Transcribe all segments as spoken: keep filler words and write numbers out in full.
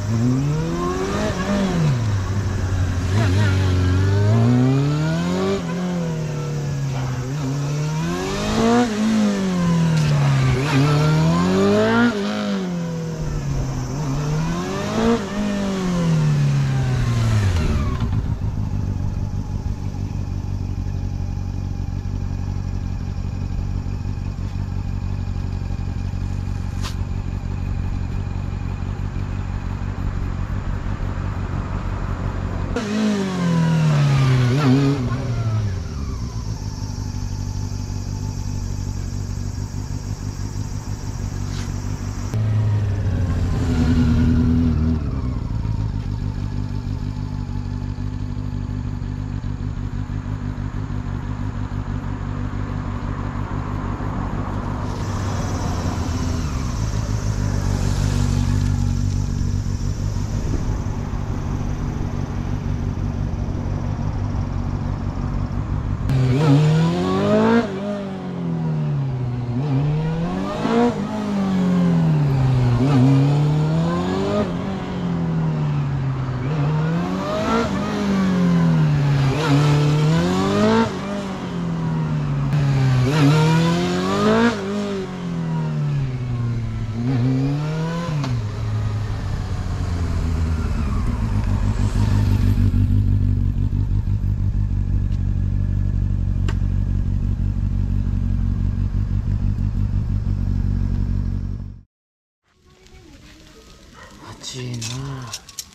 暑いなあ。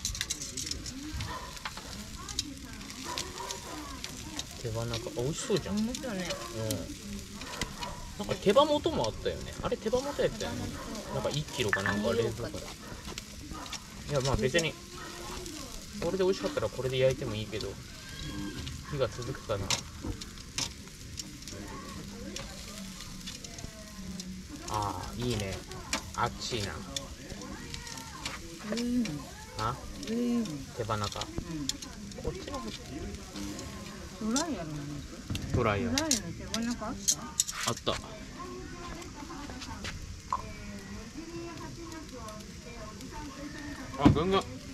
手羽中、あ、美味しそうじゃん。 面白いね。 うん。なんか手羽元もあったよね。あれ手羽元やったよね。なんかいちキロかなんか冷蔵庫で。いやまあ別にこれで美味しかったらこれで焼いてもいいけど、火が続くかな。ああ、いいね。あっちいな。 うん。 あ、 うん。 手羽中。 うん。 こっちの方。 ドライヤーのドライヤー。 ドライヤーの手羽中あった？ あった。あ、ぐんぐん。